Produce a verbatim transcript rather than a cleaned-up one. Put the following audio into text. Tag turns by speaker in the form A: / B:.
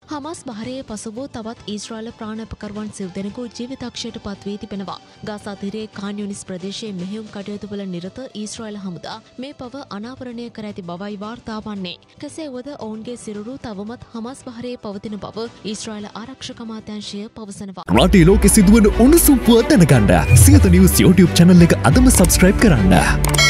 A: Hamas බහරයේ පසුවූ තවත් ඊශ්‍රායල ප්‍රාණපකරුවන් සිව් දෙනෙකු ජීවිතක්ෂයට පත් වී තිබෙනවා. ගාසා තීරයේ කාන් යුනිස් ප්‍රදේශයේ මෙහෙයුම් කටයුතු වල නිරත ඊශ්‍රායල හමුදා මේ පව අනාවරණය කර ඇති බවයි වාර්තා වන්නේ. කෙසේ වුවද ඔවුන්ගේ සිරුරු තවමත් හමාස් බහරයේ පවතින බව ඊශ්‍රායල ආරක්ෂක අමාත්‍යාංශය පවසනවා.
B: රටේ ලෝකෙ සිදුවන උණුසුම් පුවත් දැනගන්න සියත නිවුස් YouTube channel එක අදම subscribe කරන්න.